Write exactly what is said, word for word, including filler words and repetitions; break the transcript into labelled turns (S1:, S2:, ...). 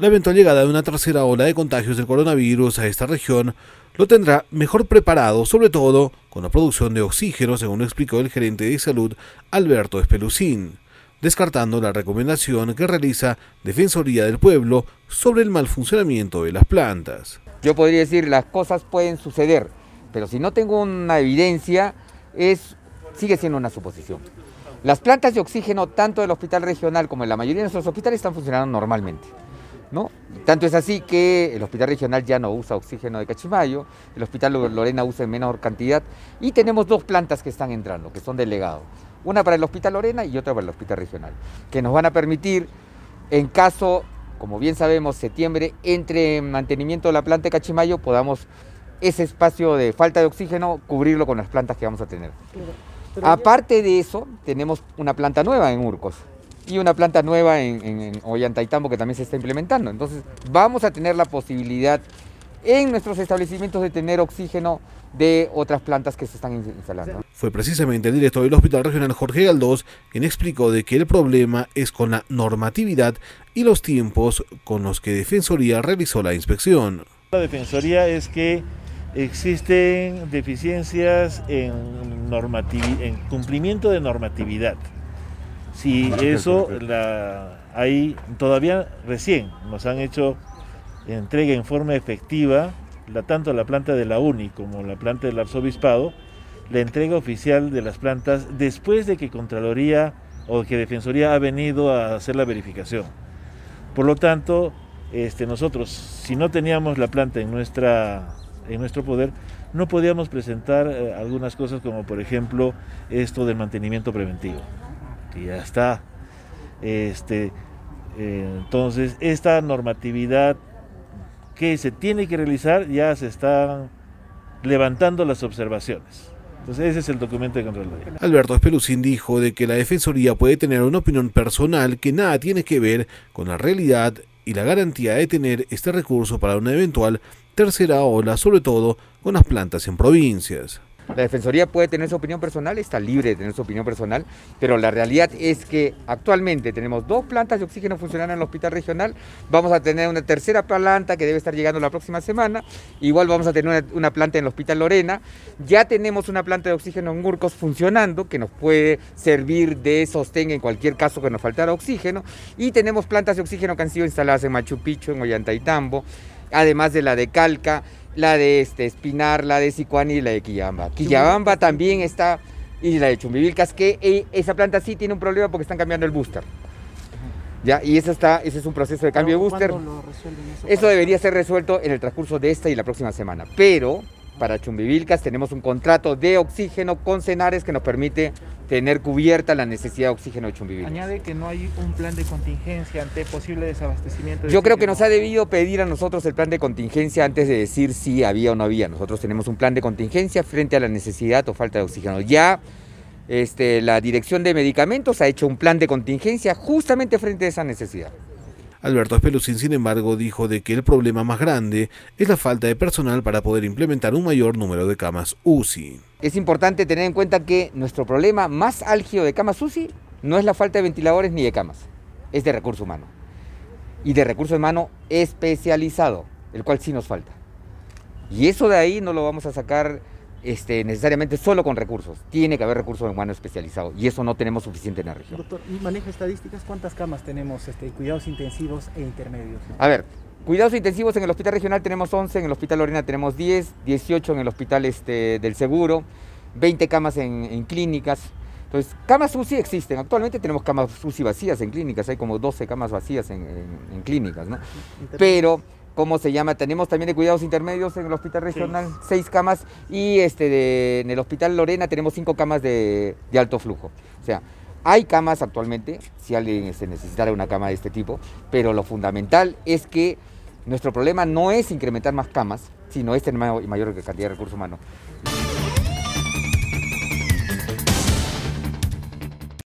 S1: La eventual llegada de una tercera ola de contagios del coronavirus a esta región lo tendrá mejor preparado, sobre todo con la producción de oxígeno, según lo explicó el gerente de salud Alberto Espelucín, descartando la recomendación que realiza Defensoría del Pueblo sobre el mal funcionamiento de las plantas.
S2: Yo podría decir, las cosas pueden suceder, pero si no tengo una evidencia, es, sigue siendo una suposición. Las plantas de oxígeno, tanto del hospital regional como en la mayoría de nuestros hospitales, están funcionando normalmente, ¿no? Tanto es así que el hospital regional ya no usa oxígeno de Cachimayo, el hospital Lorena usa en menor cantidad, y tenemos dos plantas que están entrando, que son del legado. Una para el hospital Lorena y otra para el hospital regional, que nos van a permitir, en caso, como bien sabemos, septiembre, entre mantenimiento de la planta de Cachimayo, podamos ese espacio de falta de oxígeno cubrirlo con las plantas que vamos a tener. Pero aparte de eso, tenemos una planta nueva en Urcos y una planta nueva en, en, en Ollantaytambo que también se está implementando. Entonces vamos a tener la posibilidad en nuestros establecimientos de tener oxígeno de otras plantas que se están instalando.
S1: Fue precisamente el director del Hospital Regional Jorge Galdós quien explicó de que el problema es con la normatividad y los tiempos con los que Defensoría realizó la inspección.
S3: La Defensoría es que existen deficiencias en, en cumplimiento de normatividad. Si eso, la, hay todavía recién nos han hecho entrega en forma efectiva, la, tanto la planta de la UNI como la planta del Arzobispado, la entrega oficial de las plantas después de que Contraloría o que Defensoría ha venido a hacer la verificación. Por lo tanto, este, nosotros, si no teníamos la planta en nuestra en nuestro poder, no podíamos presentar eh, algunas cosas como por ejemplo esto del mantenimiento preventivo, que ya está. Este, eh, entonces esta normatividad que se tiene que realizar ya se están levantando las observaciones. Entonces ese es el documento de Contraloría.
S1: Alberto Espelucín dijo de que la Defensoría puede tener una opinión personal que nada tiene que ver con la realidad y la garantía de tener este recurso para una eventual tercera ola, sobre todo con las plantas en provincias.
S2: La Defensoría puede tener su opinión personal, está libre de tener su opinión personal, pero la realidad es que actualmente tenemos dos plantas de oxígeno funcionando en el hospital regional, vamos a tener una tercera planta que debe estar llegando la próxima semana, igual vamos a tener una, una planta en el hospital Lorena, ya tenemos una planta de oxígeno en Urcos funcionando, que nos puede servir de sostén en cualquier caso que nos faltara oxígeno, y tenemos plantas de oxígeno que han sido instaladas en Machu Picchu, en Ollantaytambo, además de la de Calca, la de este, Espinar, la de Sicuani y la de Quillabamba. Quillabamba también está, y la de Chumbivilcas, que eh, esa planta sí tiene un problema porque están cambiando el booster. ¿Ya? Y eso está, ese es un proceso de cambio de booster.
S4: Lo eso
S2: eso debería ser resuelto en el transcurso de esta y la próxima semana. Pero para Chumbivilcas tenemos un contrato de oxígeno con Senares que nos permite tener cubierta la necesidad de oxígeno de Chumbivilcas.
S4: Añade que no hay un plan de contingencia ante posible desabastecimiento. De
S2: Yo creo que
S4: oxígeno.
S2: nos ha debido pedir a nosotros el plan de contingencia antes de decir si había o no había. Nosotros tenemos un plan de contingencia frente a la necesidad o falta de oxígeno. Ya este, la Dirección de Medicamentos ha hecho un plan de contingencia justamente frente a esa necesidad.
S1: Alberto Espelucín, sin embargo, dijo de que el problema más grande es la falta de personal para poder implementar un mayor número de camas U C I.
S2: Es importante tener en cuenta que nuestro problema más álgido de camas U C I no es la falta de ventiladores ni de camas, es de recurso humano. Y de recurso humano especializado, el cual sí nos falta. Y eso de ahí no lo vamos a sacar Este, necesariamente solo con recursos, tiene que haber recursos humanos especializados y eso no tenemos suficiente en la región.
S4: Doctor, ¿maneja estadísticas? ¿Cuántas camas tenemos este, cuidados intensivos e intermedios?
S2: A ver, cuidados intensivos en el hospital regional tenemos once, en el hospital Lorena tenemos diez, dieciocho en el hospital este, del Seguro, veinte camas en, en clínicas. Entonces, camas U C I existen, actualmente tenemos camas U C I vacías en clínicas, hay como doce camas vacías en, en, en clínicas, ¿no? Pero ¿cómo se llama? Tenemos también de cuidados intermedios en el hospital regional, sí. seis camas, y este de, en el hospital Lorena tenemos cinco camas de, de alto flujo. O sea, hay camas actualmente, si alguien se necesitara una cama de este tipo, pero lo fundamental es que nuestro problema no es incrementar más camas, sino es tener mayor cantidad de recursos humanos.